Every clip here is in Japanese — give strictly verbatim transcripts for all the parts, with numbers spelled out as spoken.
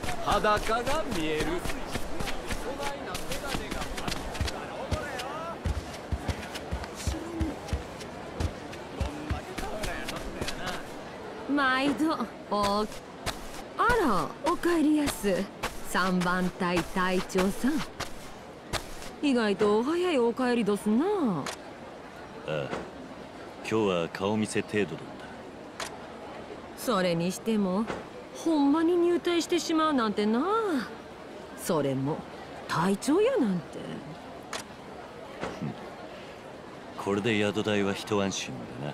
裸が見える。 毎度おあら、お帰りやす。三番隊隊長さん、意外とお早いお帰りどすな。ああ、今日は顔見せ程度だった。 それにしてもほんまに入隊してしまうなんてな。それも隊長やなんて。 これで宿代は一安心だ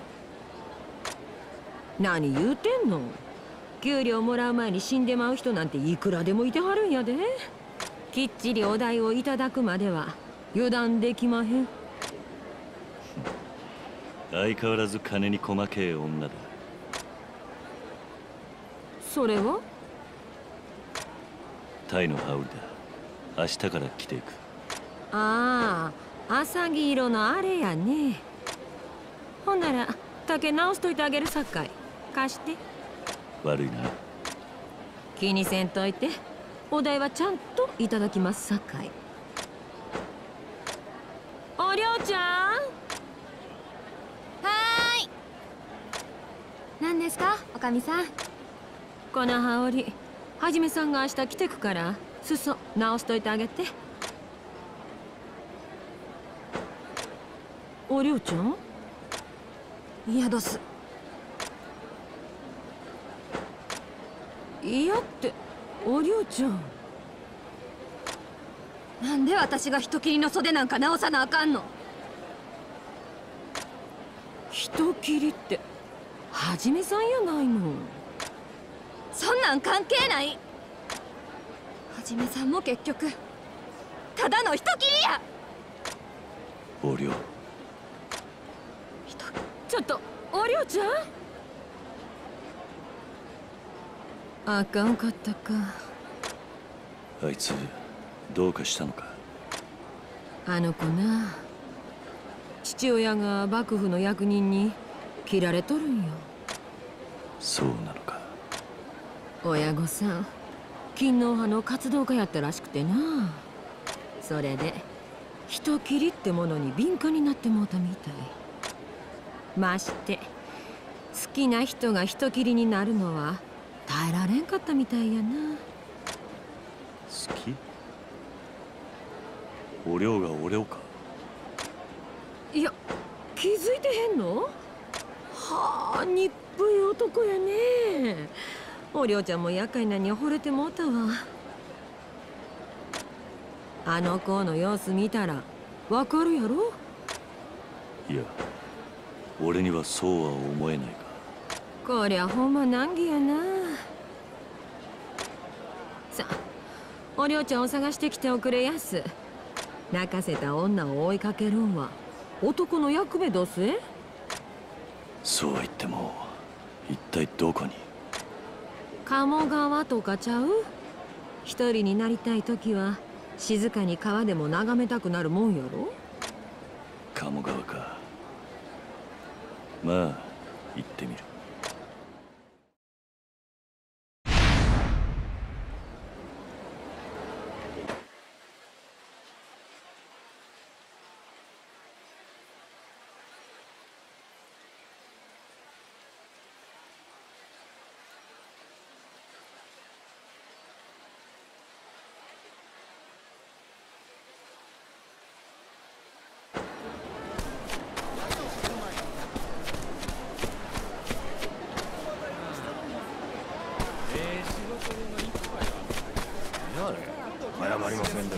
な。何言うてんの。給料もらう前に死んでまう人なんていくらでもいてはるんやで。きっちりお代をいただくまでは油断できまへん。 相変わらず金に細けえ女だ。 それはタイの羽織だ。明日から着ていく。 ああ、浅黄色のあれやね。ほんなら丈直しといてあげるさかい貸して。 悪いな。 気にせんといて。お代はちゃんといただきますさかい。おりょうちゃん。 はーい。何ですか、おかみさん。 この羽織、はじめさんが明日着てくから裾直しといてあげて。おりょうちゃん。 いやどす。 いやって、おりょうちゃん。 なんで私が人斬りの袖なんか直さなあかんの。 人斬りってはじめさんやないの。 そんなん関係ない。はじめさんも結局ただの人斬りや。 おりょう。 ちょっとおりょうちゃん。あかんかったか。 あいつどうかしたのか。 あの子な、父親が幕府の役人に切られとるんよ。 そうなのか。 親御さん勤皇派の活動家やったらしくてな。それで人斬りってものに敏感になってもうたみたい。まして好きな人が人斬りになるのは耐えられんかったみたいやな。 好き？おりょうが俺をか。 いや、気づいてへんの？はあ、にっぷい男やね。おりょうちゃんも厄介なに惚れてもうたわ。あの子の様子見たらわかるやろ。 いや、俺にはそうは思えないが。 こりゃほんま難儀やな。さあ、おりょうちゃんを探してきておくれやす。泣かせた女を追いかけるんは男の役目どすえ。 そうは言っても一体どこに。 鴨川とかちゃう？一人になりたい時は静かに川でも眺めたくなるもんやろ。 鴨川か。まあ行ってみる。 謝りませんで。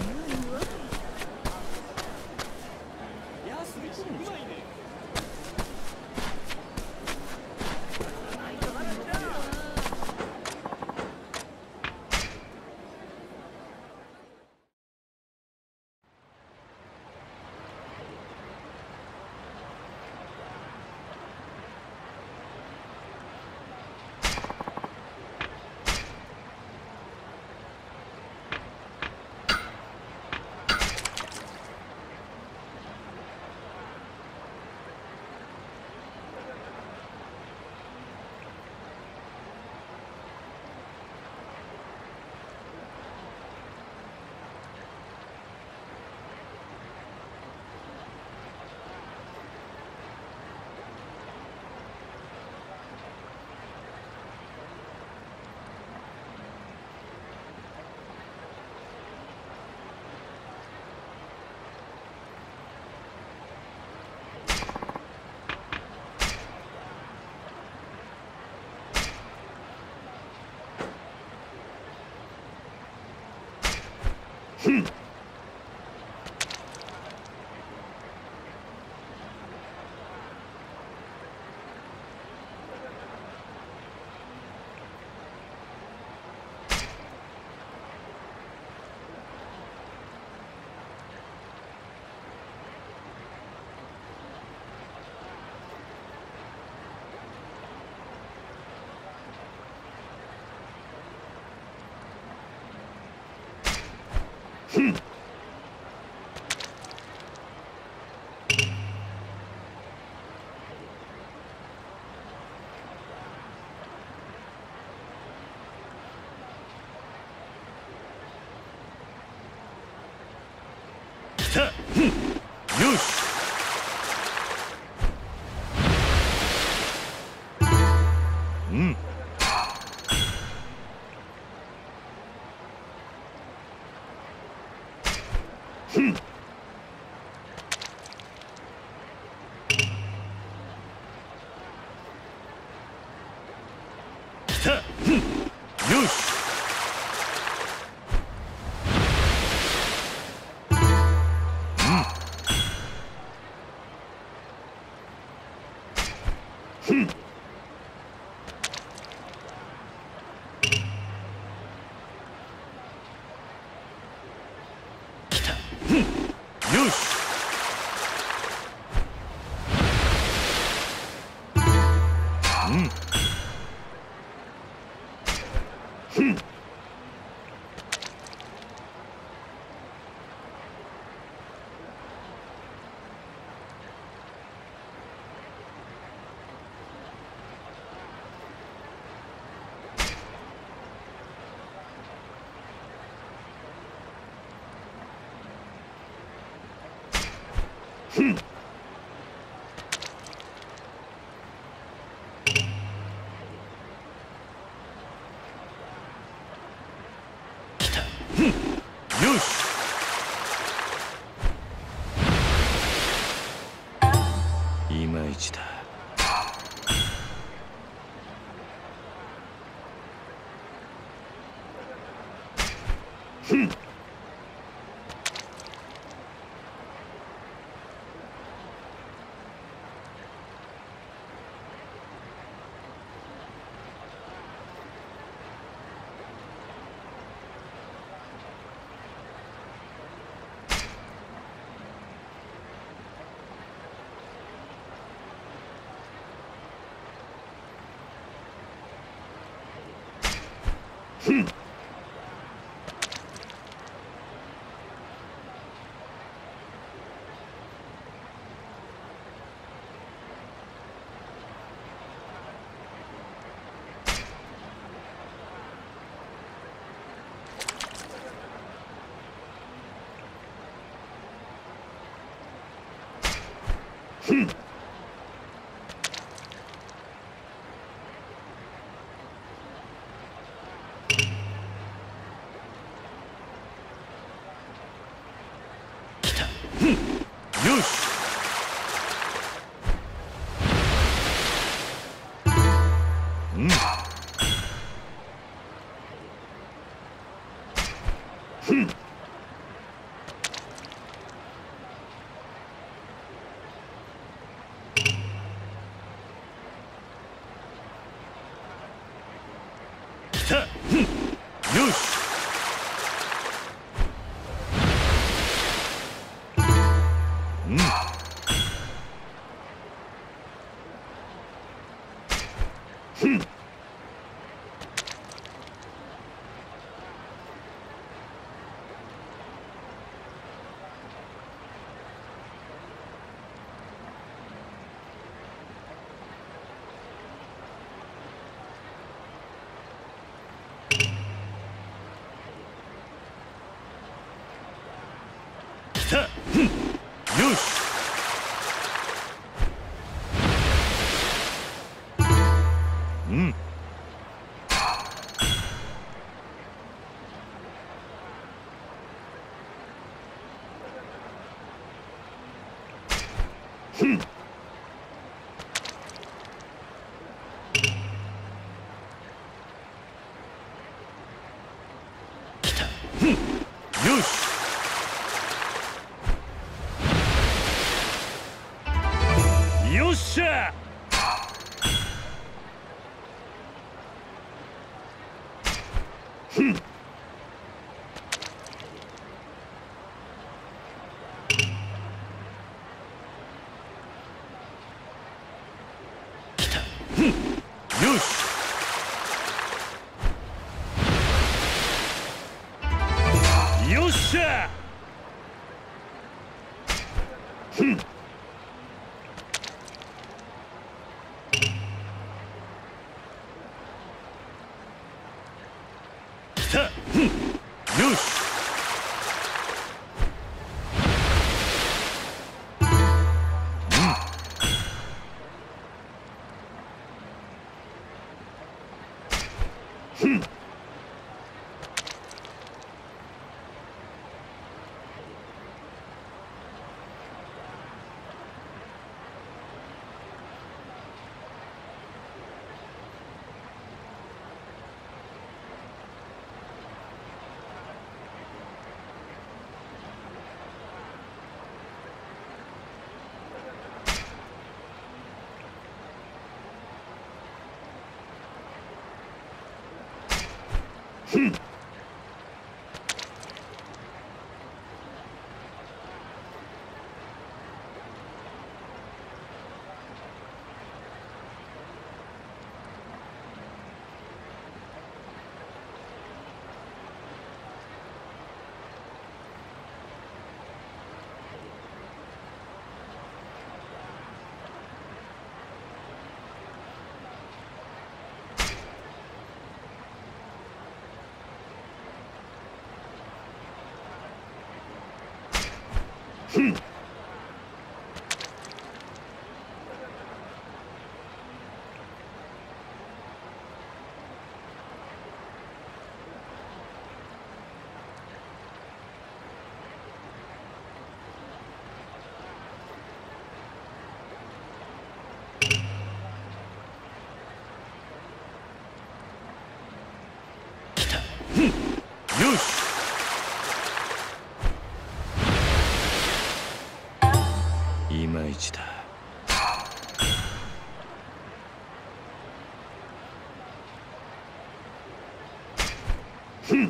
よし。うん。よし。よし。うんよし。いまいちだ。よし。うんよし。うんよし。うんよし。 しゃ。ふん。来た。ふん。よし。うん。ふん。ふん。来た。ふん。よし。いまいちだ。ふん。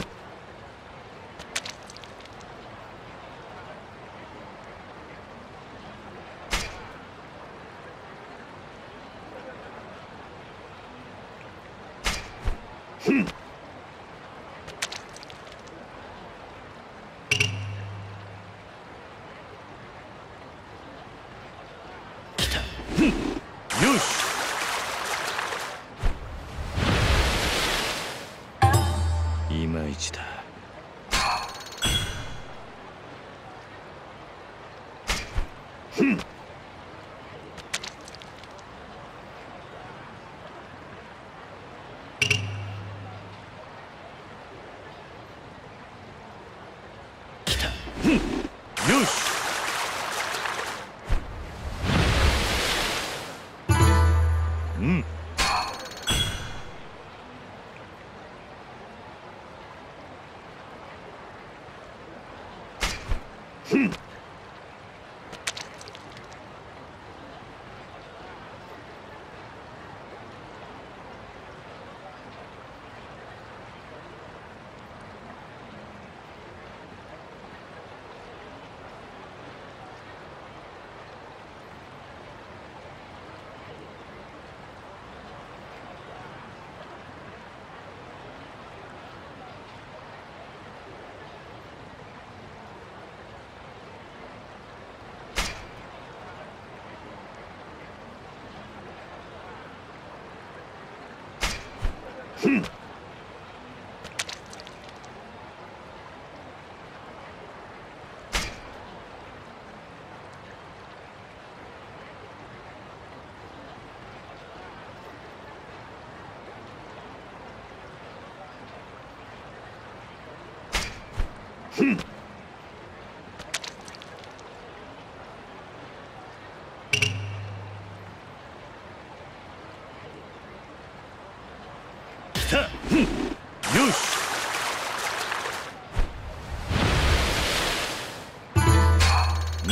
ふん。来た。ふん。よし。いまいちだ。ふん。来た。ふん。よし。うん。ふん。ふん。ふん。来た。ふん。よし。うん。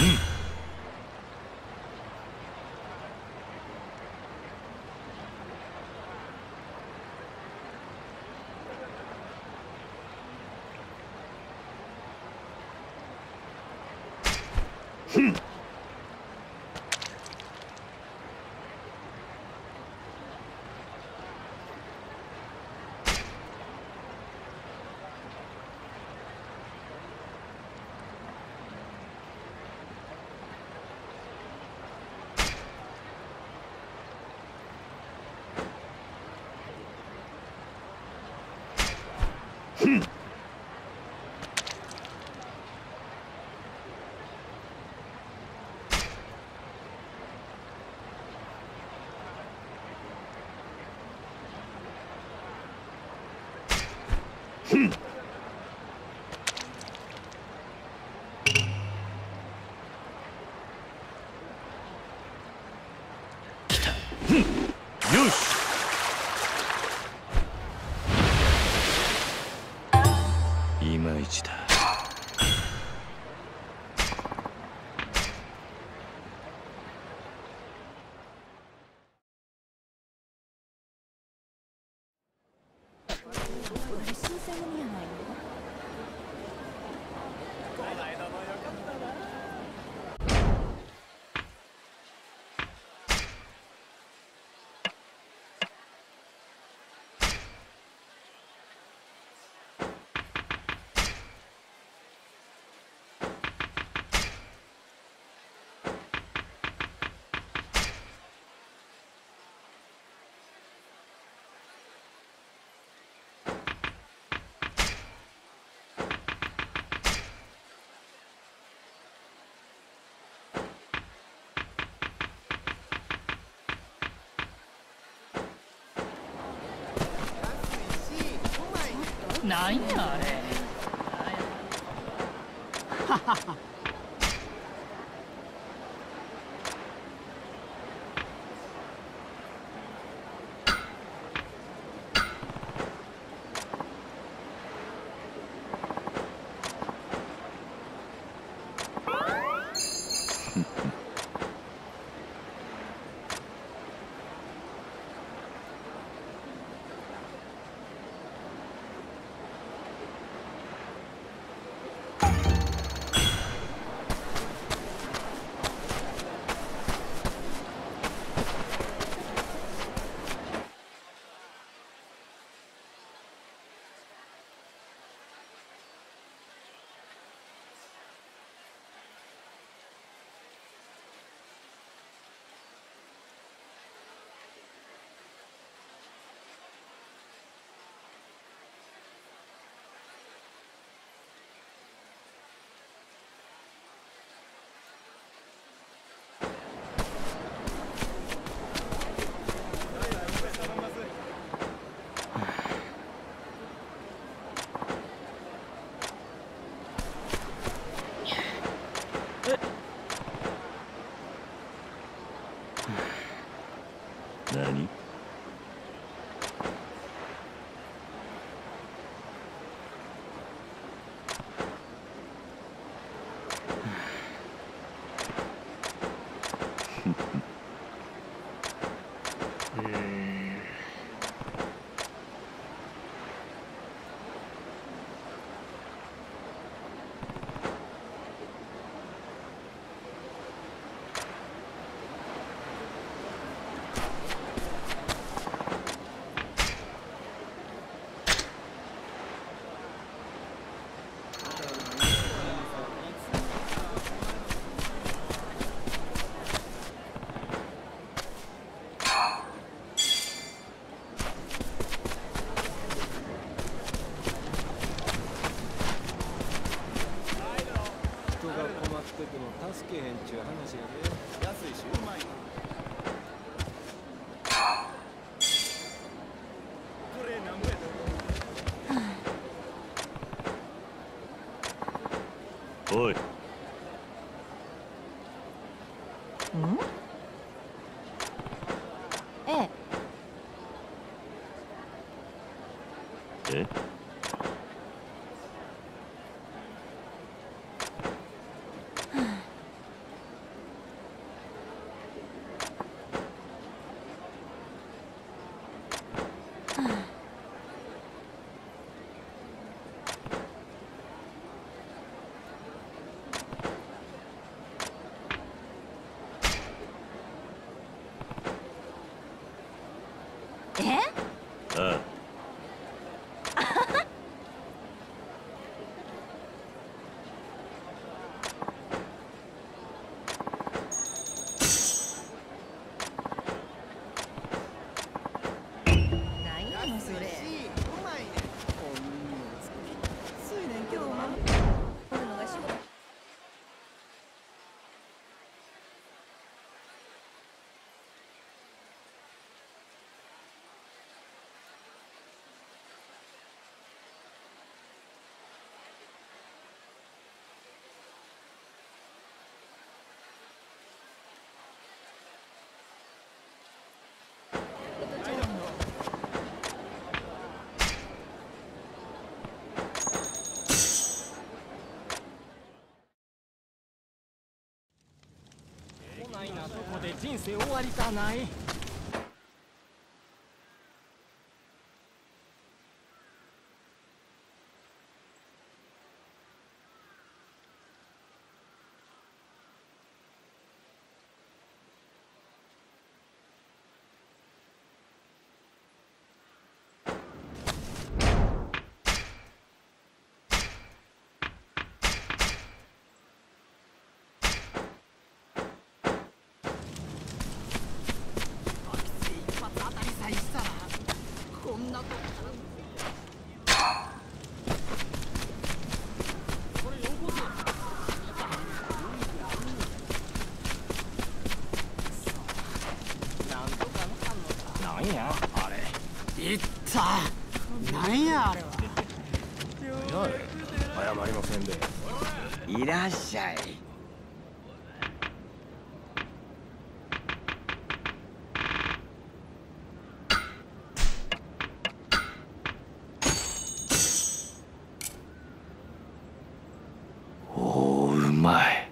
ふん。 よし。いまいちだ。 なんやあれ。 何？ 助けへんちゅう話やで。安いしうまいな。これなんぼやと思う？ おい。 ん？ええ。 え？ 人生終わりたない。 なんやあれ。いったなんやあれは。 謝りませんで。 いらっしゃい。 おー、うまい。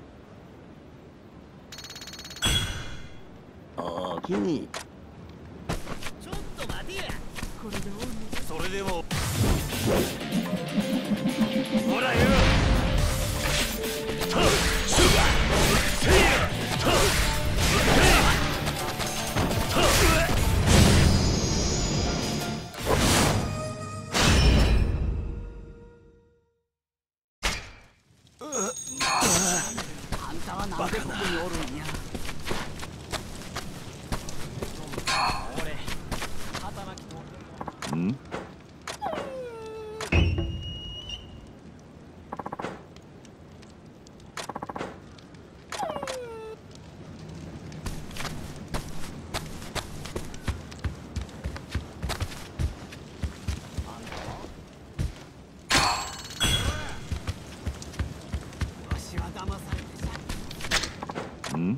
おおきに。 ちょっと待てや。これでそれでもほらよ。 あんたはなんでここにおるんや。 俺働きとん？ わしは騙されてさ。 ん？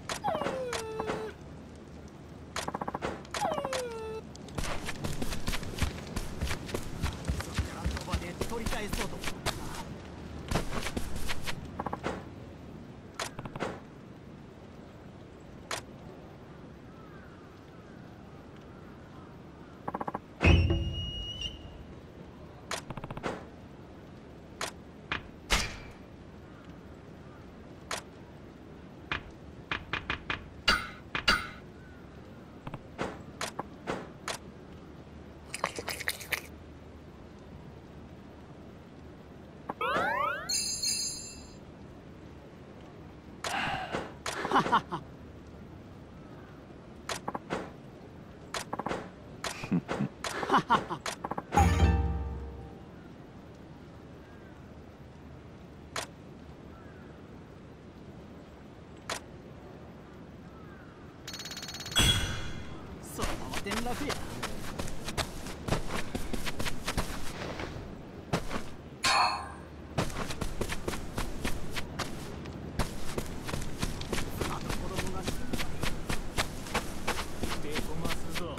取り返そうと思ったな。そのまま転落や。あと子供が死んだ。 手こますぞ。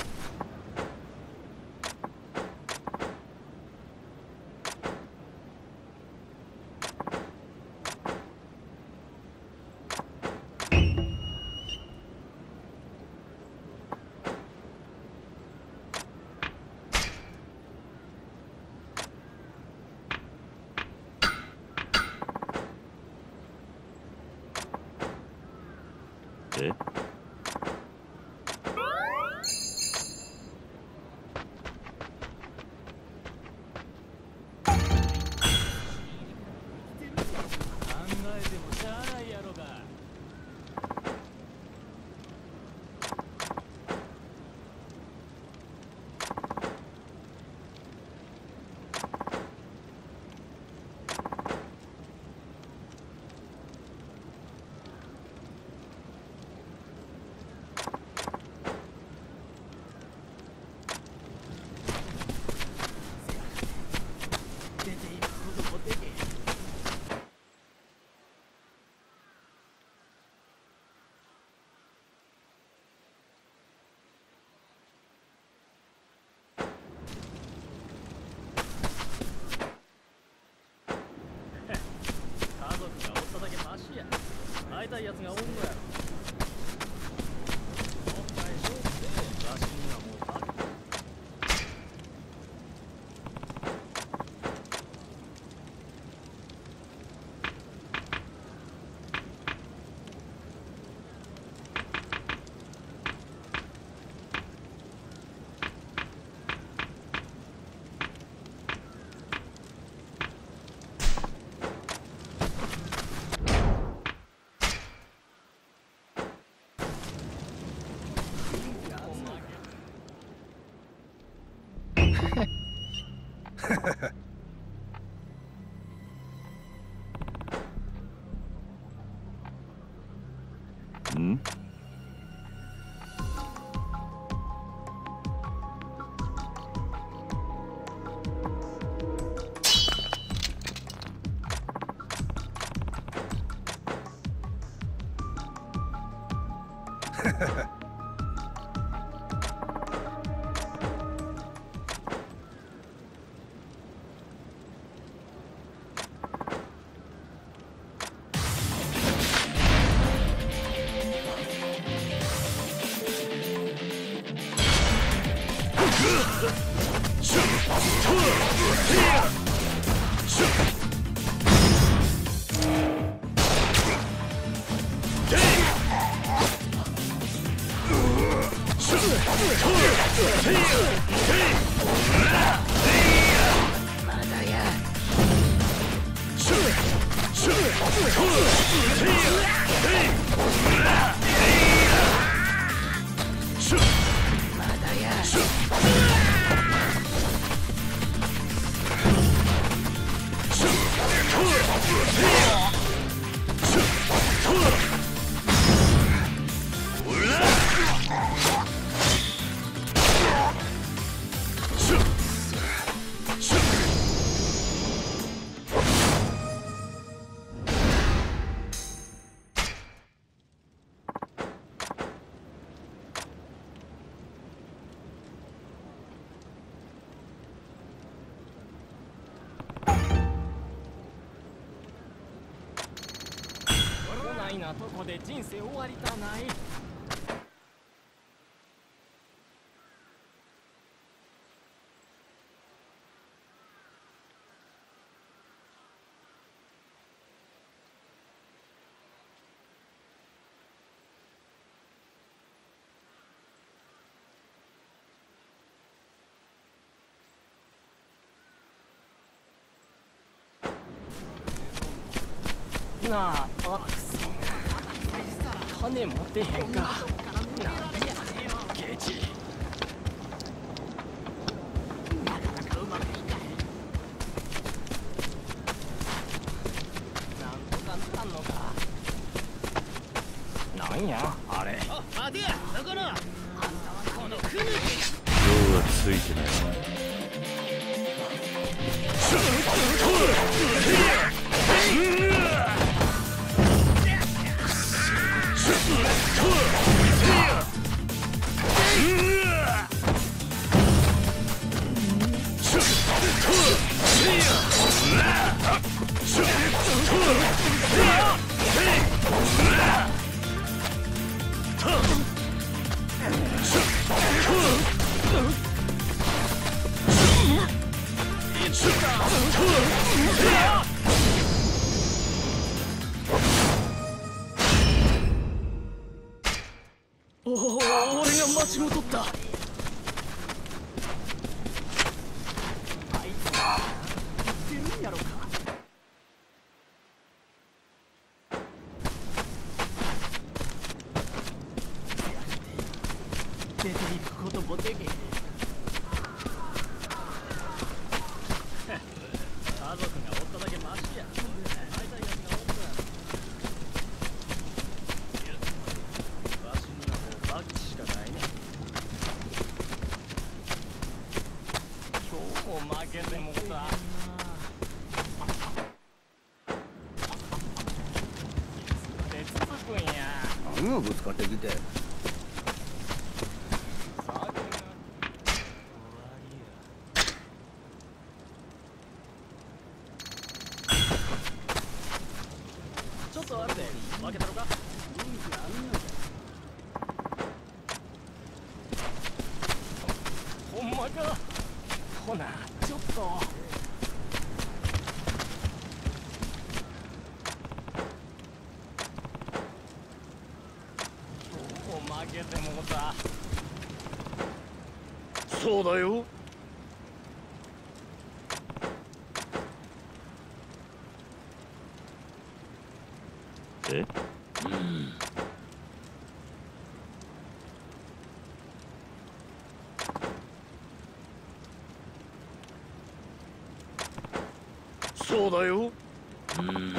え？ 考えてもしゃあないやろが。 出ていくこともできへん。 家族がおっただけマシや。会いたいやつがおんのやろ。 ん？ なとこで人生終わりたない。なあ、あくそ金持ってへんか。なんでやケチ。なかなかうまくいかへん。なんとかならんのか。なんやあれ。あ、待てや、だから。あんたはこのクヌキ。 今日はついてない。 おお、俺が間違うとった。あいつ言ってるんやろか。出ていくこともできへん。家族がおっただけマシや。会いたいやつがおった。わしにはもうバッチしかないね。今日も負けてもさ。いつまで続くんや。 何がぶつかってきて。 ちょっとあるで、負けたのか？ さ。 そうだよ。え？うん。そうだよ。うん。ん？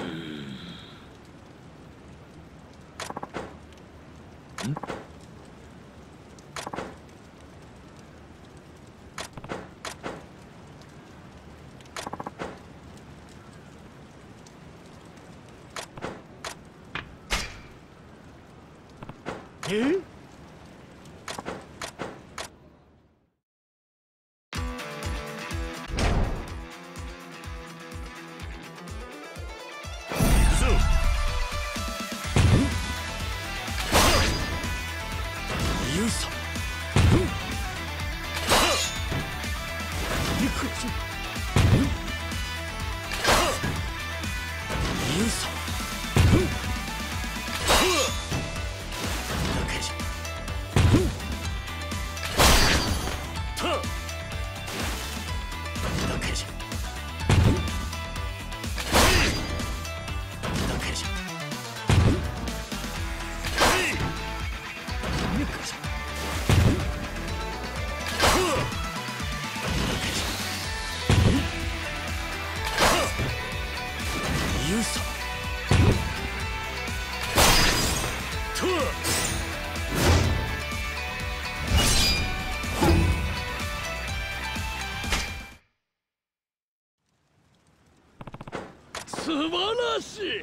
え？素晴らしい。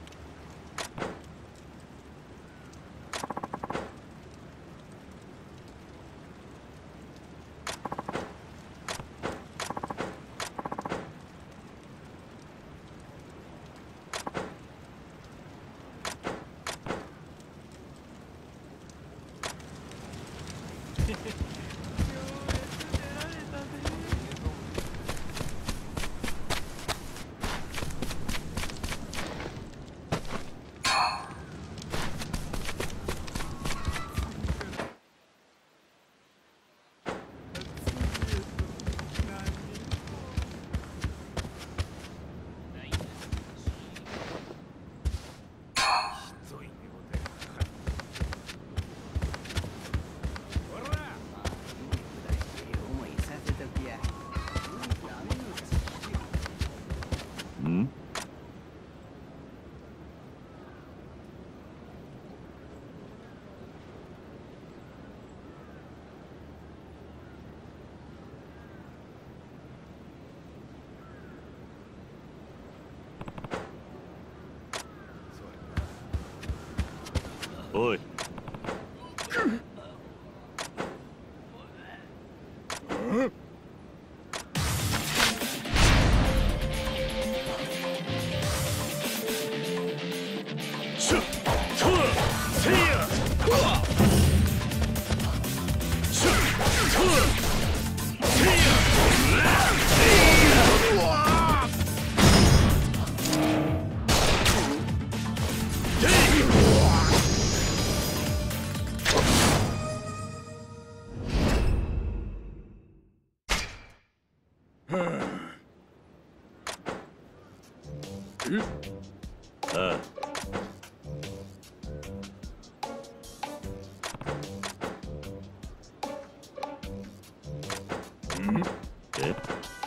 ん？おい。ああ。ん？え？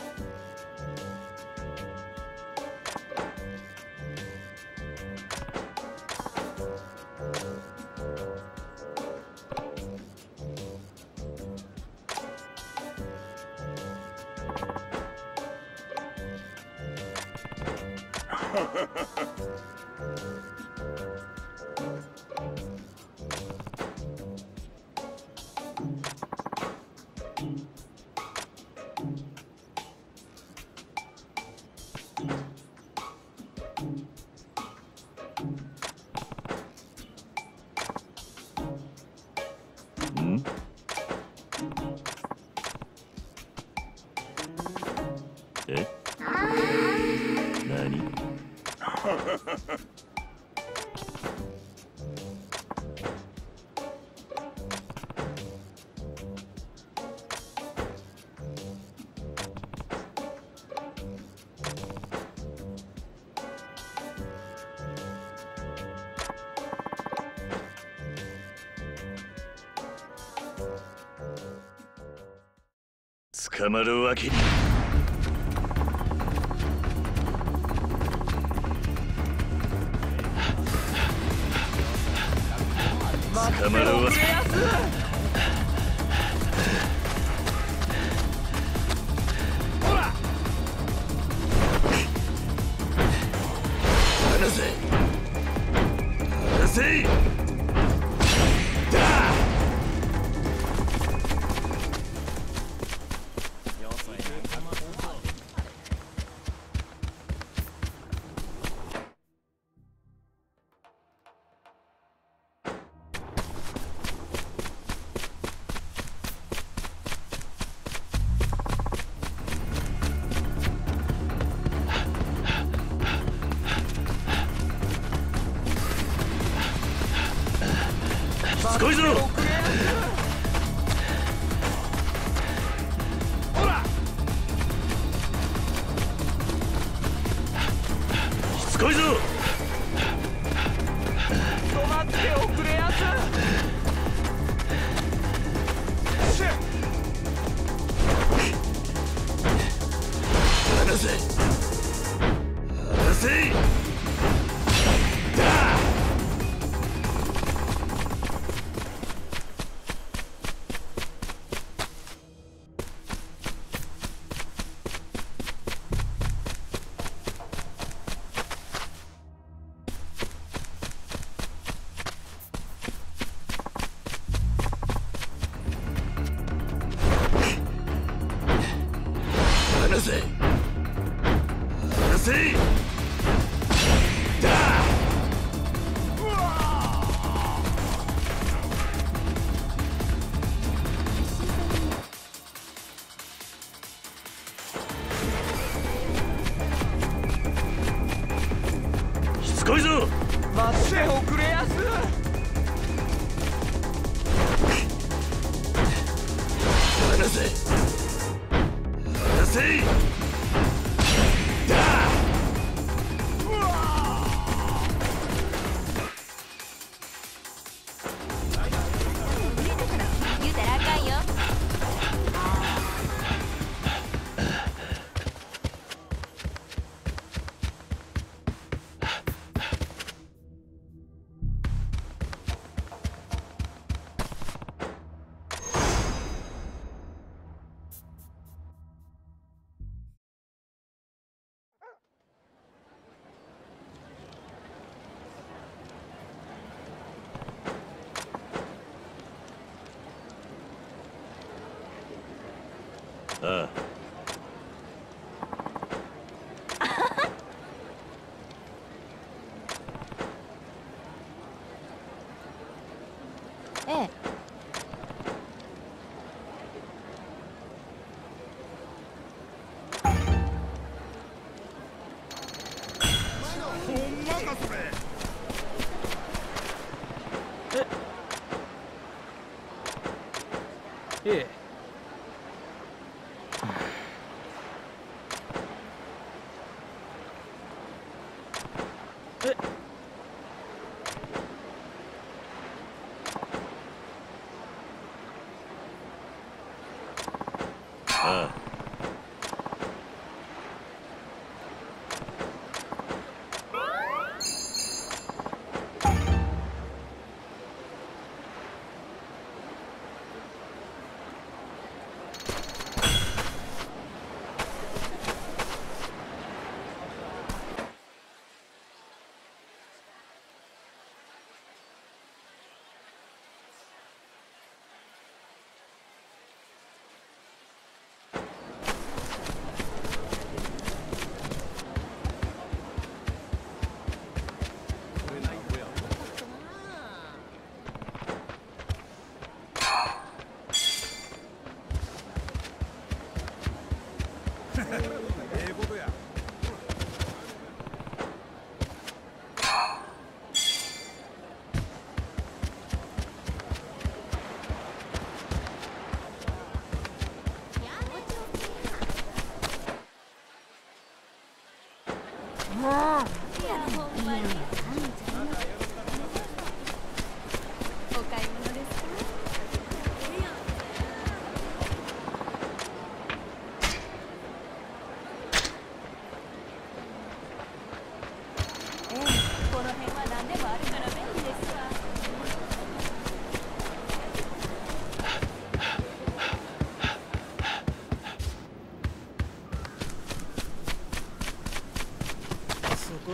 ん？え？何？ 捕まるわけに。捕まるわけに。ほら離せ離せい。すごいぞ。ほらしつこいぞ。 止まっておくれやつ。 離せ離せい。離せ離せい。だしつこいぞ。 待っておくれやつ。 離せ離せい。だ言うたらあかんよ。 ああ。 ええ。 ええ。えああ。 お買い物ですか？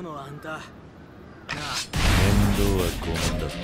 のあんたなあ面倒はごめんだ。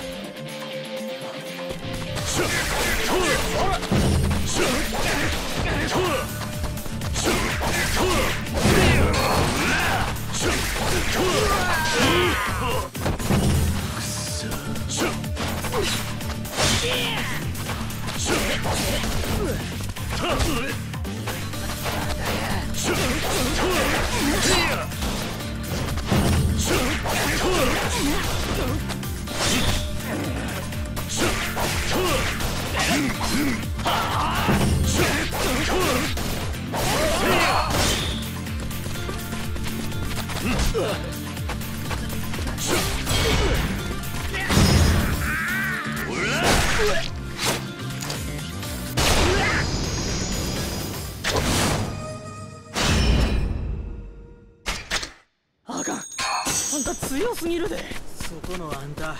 あかん、あんた強すぎるで。 そこのあんたな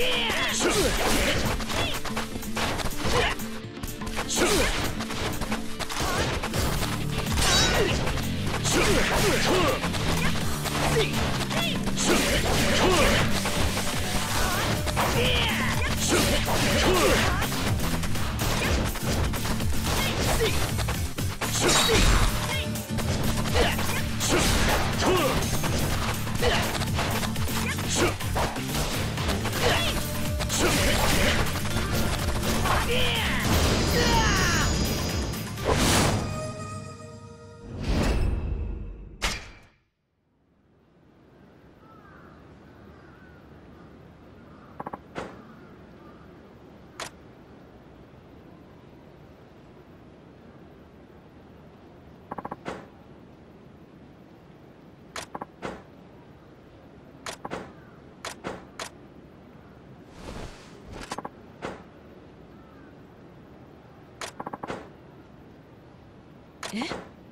え？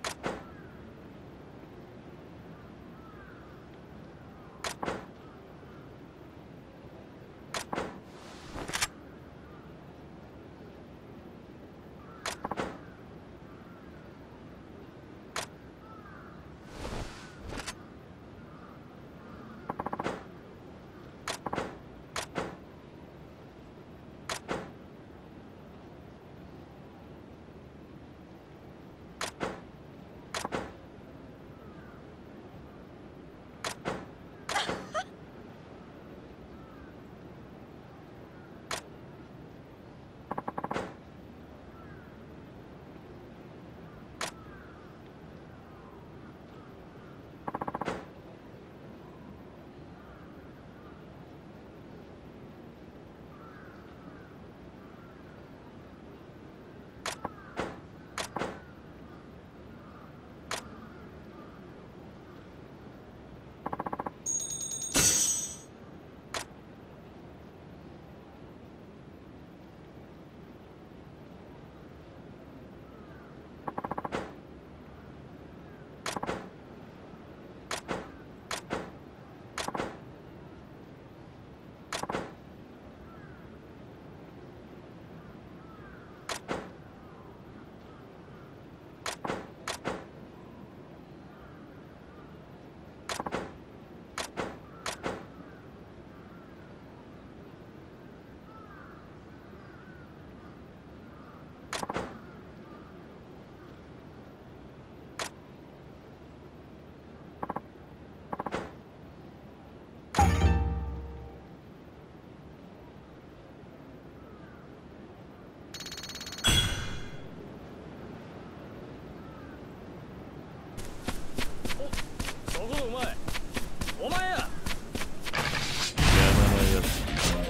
そこのお前、お前や。 邪魔なやつ。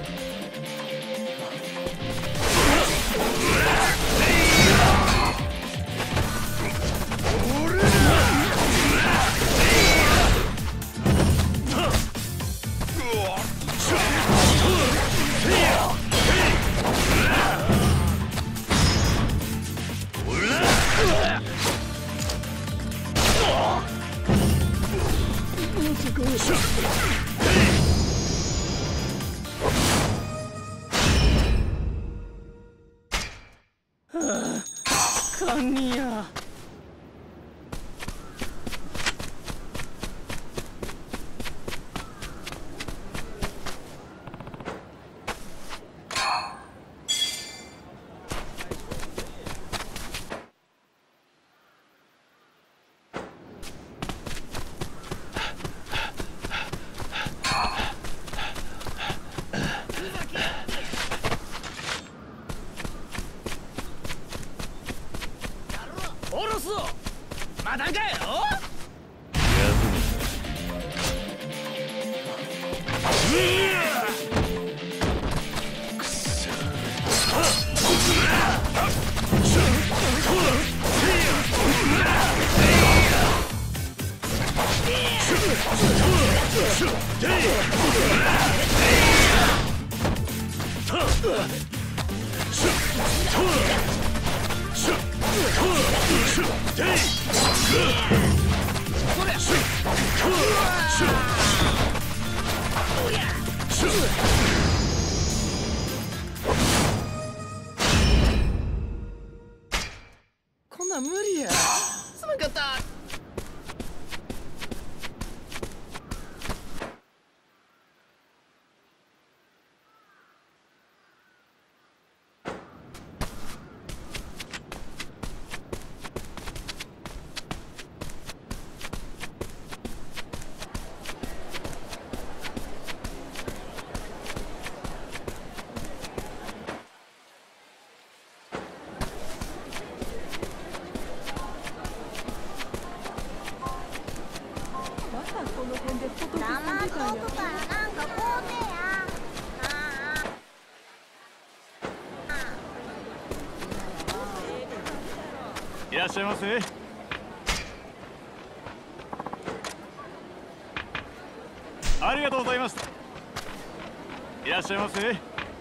堪忍や。おろすぞ。またかよ。 遠くからなんかこうてや。 いらっしゃいませ。ありがとうございました。いらっしゃいませ。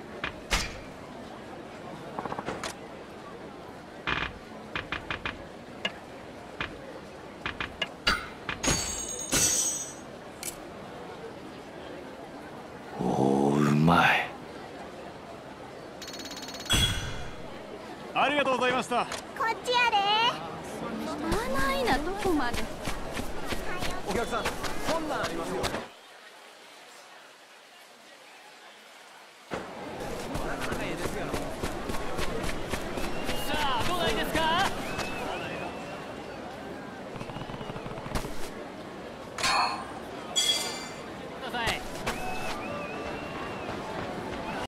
おー、うまい。 ありがとうございました。 こっちやで。 あないなどこまで。 お客さん、こんなんありますよ。